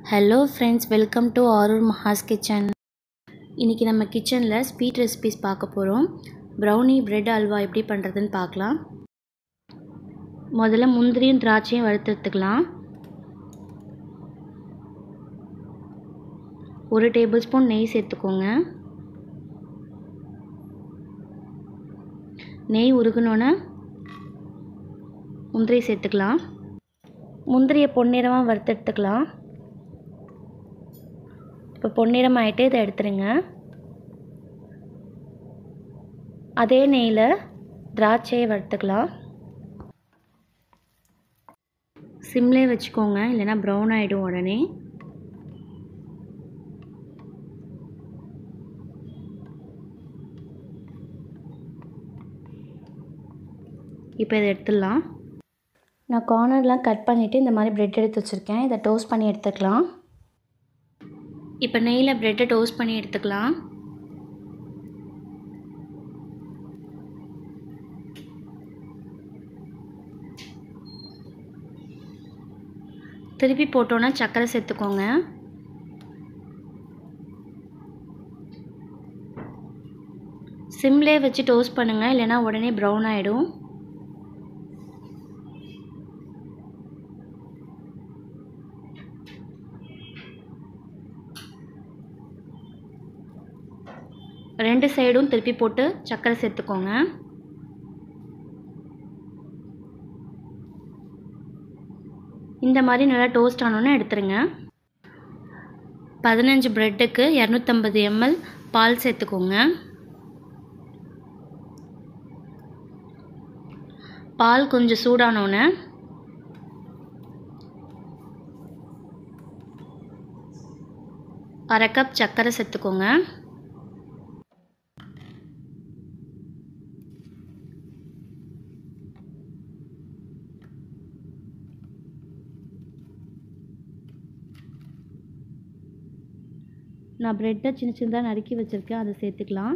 Hello friends, welcome to Aarur Maha's kitchen. இன்றைக்கி நம்ம கிச்சனில் ஸ்வீட் ரெசிபிஸ் பார்க்க போகிறோம். ப்ரௌனி பிரெட் அல்வா எப்படி பண்ணுறதுன்னு பார்க்கலாம். முதல்ல முந்திரியும் திராட்சையும் வறுத்து எடுத்துக்கலாம். 1 டேபிள் ஸ்பூன் நெய் சேர்த்துக்கோங்க. நெய் உருகுனோன்னே முந்திரி சேர்த்துக்கலாம். முந்திரியை பொன்னிறமாக வறுத்து எடுத்துக்கலாம். இப்போ பொன்னிறம் ஆகிட்டு இதை எடுத்துருங்க. அதே நெய்யில் திராட்சையை வறுத்துக்கலாம். சிம்லே வச்சுக்கோங்க, இல்லைன்னா ப்ரௌன் ஆகிடும் உடனே. இப்போ இதை எடுத்துடலாம். நான் கார்னர்லாம் கட் பண்ணிவிட்டு இந்த மாதிரி ப்ரெட் எடுத்து வச்சுருக்கேன். இதை டோஸ்ட் பண்ணி எடுத்துக்கலாம். இப்போ நெய்யில் ப்ரெட்டை டோஸ்ட் பண்ணி எடுத்துக்கலாம். திருப்பி போட்டோன்னா சர்க்கரை சேர்த்துக்கோங்க. சிம்லே வச்சு டோஸ்ட் பண்ணுங்கள், இல்லைன்னா உடனே ப்ரௌன் ஆகிடும். ரெண்டு சைடும் திருப்பி போட்டு சர்க்கரை சேர்த்துக்கோங்க. இந்த மாதிரி நல்லா டோஸ்ட் ஆனோன்னு எடுத்துருங்க. 15 ப்ரெட்டுக்கு 250 ml பால் சேர்த்துக்கோங்க. பால் கொஞ்சம் சூடானோன்னு அரை கப் சர்க்கரை சேர்த்துக்கோங்க. நான் ப்ரெட்டை சின்ன சின்னதாக நறுக்கி வச்சுருக்கேன், அதை சேர்த்துக்கலாம்.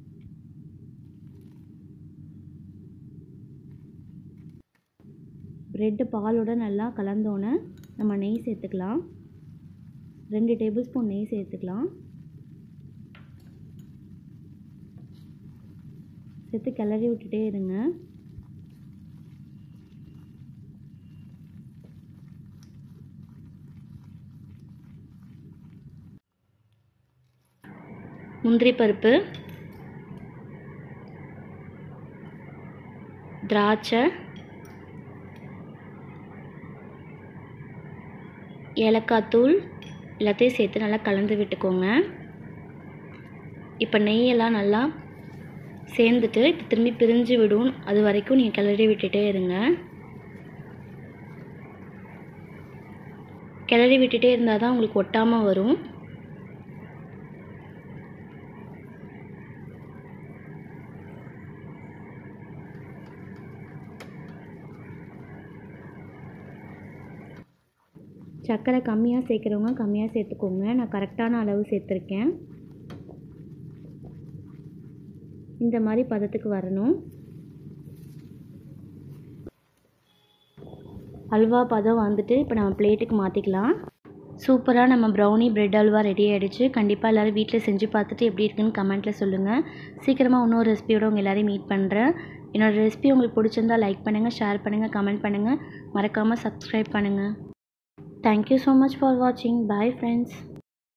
ப்ரெட்டு பாலோட நல்லா கலந்தோன்னே நம்ம நெய் சேர்த்துக்கலாம். 2 டேபிள் ஸ்பூன் நெய் சேர்த்துக்கலாம். சேர்த்து கிளறி விட்டுட்டே இருங்க. முந்திரி பருப்பு, திராட்சை, ஏலக்காய் தூள் எல்லாத்தையும் சேர்த்து நல்லா கலந்து விட்டுக்கோங்க. இப்போ நெய்யெல்லாம் நல்லா சேர்ந்துட்டு இப்போ திரும்பி பிரிஞ்சு விடும். அது வரைக்கும் நீங்கள் கிளறி விட்டுட்டே இருங்க. கிளறி விட்டுட்டே இருந்தால் தான் உங்களுக்கு ஒட்டாமல் வரும். சர்க்கரை கம்மியாக சேர்க்குறவங்க கம்மியாக சேர்த்துக்கோங்க. நான் கரெக்டான அளவு சேர்த்துருக்கேன். இந்த மாதிரி பதத்துக்கு வரணும். அல்வா பதம் வந்துட்டு இப்போ நம்ம பிளேட்டுக்கு மாற்றிக்கலாம். சூப்பராக நம்ம ப்ரௌனி பிரெட் அல்வா ரெடி ஆகிடுச்சு. கண்டிப்பாக எல்லோரும் வீட்டில் செஞ்சு பார்த்துட்டு எப்படி இருக்குன்னு கமெண்ட்டில் சொல்லுங்கள். சீக்கிரமாக இன்னொரு ரெசிபியோடு உங்கள் எல்லோரையும் மீட் பண்ணுறேன். என்னோடய ரெசிபி உங்களுக்கு பிடிச்சிருந்தால் லைக் பண்ணுங்கள், ஷேர் பண்ணுங்கள், கமெண்ட் பண்ணுங்கள். மறக்காமல் சப்ஸ்கிரைப் பண்ணுங்கள். Thank you so much for watching. Bye friends.